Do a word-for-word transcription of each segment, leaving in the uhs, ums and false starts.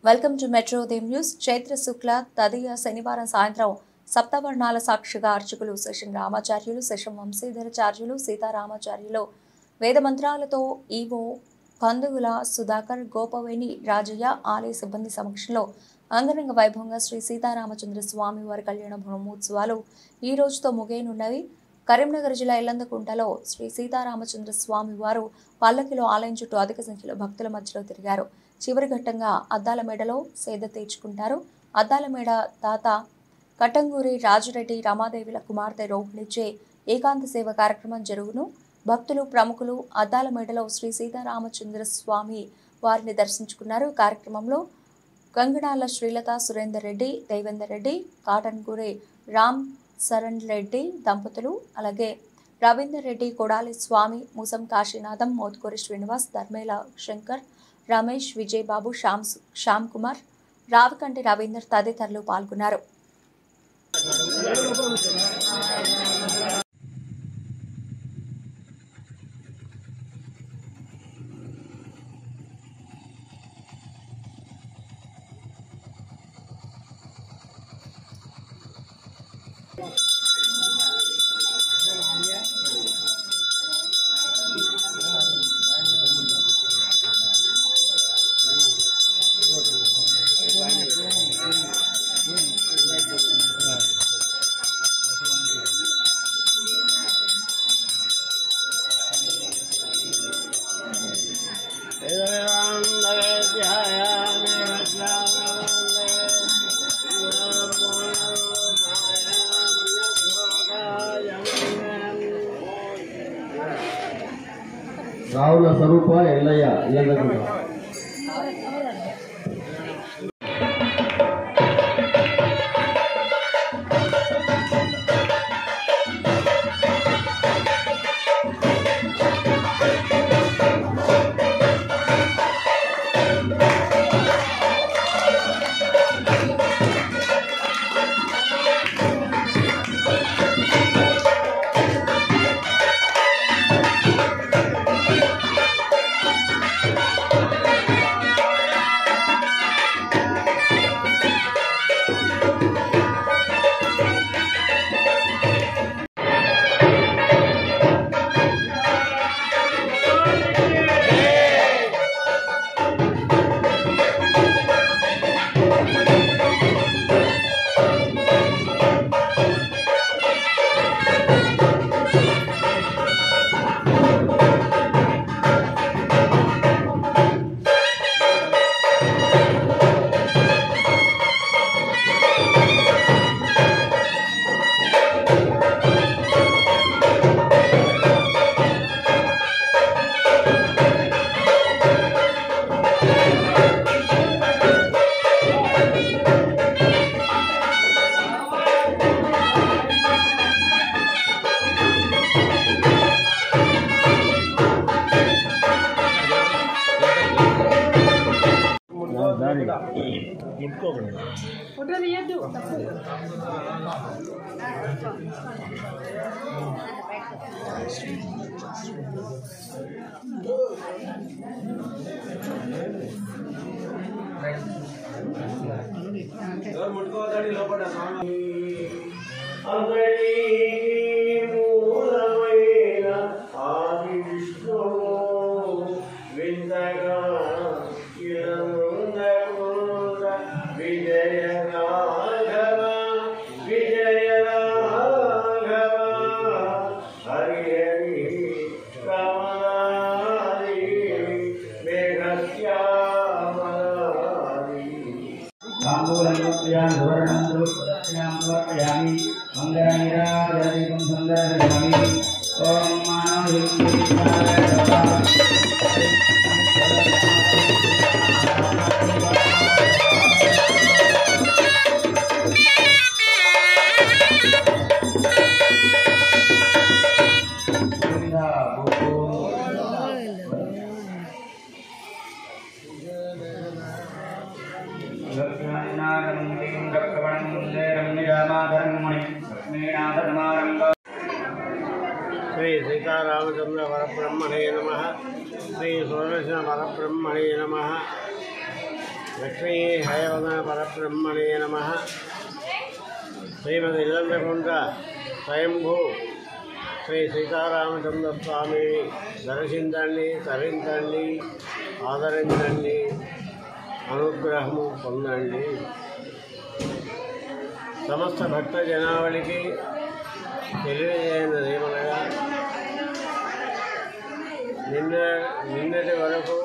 Welcome to metro ఉదయం news. Chaitra శుక్ల తదియ శనివారం సాయంత్రం సప్తవర్ణాల సాక్షిగా అర్చకులు శేషం రామాచార్యులు, శేషం వంశీధరాచార్యులు, సీతారామాచార్యులు వేద మంత్రాలతో ఈవో కందుగుల సుధాకర్, గోపవేణి రాజయ్య ఆలయ సిబ్బంది సమక్షంలో అంగరంగ వైభవంగా శ్రీ సీతారామచంద్ర స్వామి వారి కళ్యాణ బ్రహ్మోత్సవాలు ఈ రోజుతో ముగియనున్నవి. కరీంనగర్ జిల్లా ఎల్లందకుంటలో శ్రీ సీతారామచంద్ర స్వామి వారు పల్లకిలో ఆలయం చుట్టూ అధిక సంఖ్యలో భక్తుల మధ్యలో తిరిగారు. చివరి ఘట్టంగా అద్దాల మేడలో సేద తీర్చుకుంటారు. అద్దాల మేడ తాత కట్టంగూరి రాజురెడ్డి రమాదేవిల కుమార్తె రోహిణిచే ఏకాంత సేవ కార్యక్రమం జరుగును. భక్తులు ప్రముఖులు అద్దాల మేడలో శ్రీ సీతారామచంద్ర స్వామి వారిని దర్శించుకున్నారు. కార్యక్రమంలో గంగడాల శ్రీలత సురేందర్ రెడ్డి, దేవేందర్ రెడ్డి, కాటన్గూరి రామ్ శరణ్ రెడ్డి దంపతులు, అలాగే రవీందర్ రెడ్డి, కొడాలి స్వామి, ముసం కాశీనాథం, మోత్కూరి శ్రీనివాస్, ధర్మేల శంకర్, రమేష్, విజయ్ బాబు, శ్యామ్ శ్యామ్ కుమార్, రావికంటి రవీందర్ తదితరులు పాల్గొన్నారు. రావుల స్వరూప ఎల్లయ్య ఎల్లకుంట श्री सीतारामचंद्र परब्रह्मणे नमः। श्री सोमेश्वर परब्रह्मणे नमः। లక్ష్మీ హయవన పరబ్రహ్మణే నమః. శ్రీమతి ఇల్లంతకుంట స్వయంభూ శ్రీ సీతారామచంద్ర స్వామిని దర్శించండి, తరించండి, ఆదరించండి, అనుగ్రహము పొందండి. సమస్త భక్త జనావళికి తెలియజేయనదేమనగా, నిన్న నిన్నటి వరకు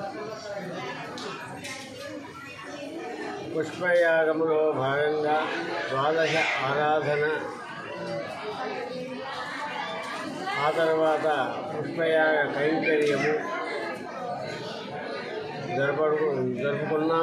పుష్పయాగములో భాగంగా ద్వాదశ ఆరాధన, ఆ తర్వాత పుష్పయాగ కైంకర్యము జరపడు జరుపుకున్నాం.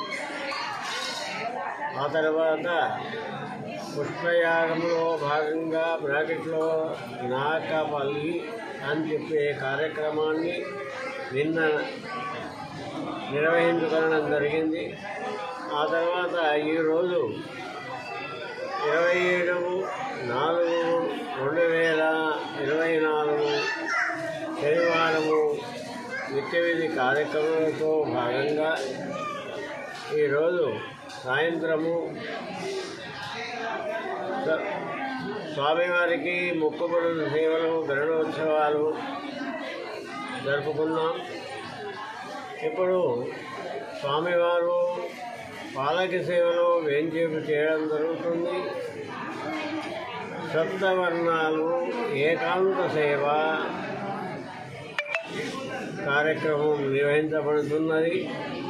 ఆ తర్వాత పుష్పయాగంలో భాగంగా బ్రాకెట్లో నాకపల్లి అని చెప్పే కార్యక్రమాన్ని నిన్న నిర్వహించుకోవడం జరిగింది. ఆ తర్వాత ఈరోజు ఇరవై ఏడు నాలుగు రెండు వేల ఇరవై నాలుగు శనివారము నిత్య విధి కార్యక్రమాలతో భాగంగా ఈరోజు సాయంత్రము స్వామివారికి మొక్కుబడుల సేవలు, గరుడోత్సవాలు జరుపుకున్నాం. ఇప్పుడు స్వామివారు పాలకి సేవలో వేంచేపు చేయడం జరుగుతుంది. సప్తవర్ణాలు ఏకాంత సేవ కార్యక్రమం నిర్వహించబడుతున్నది.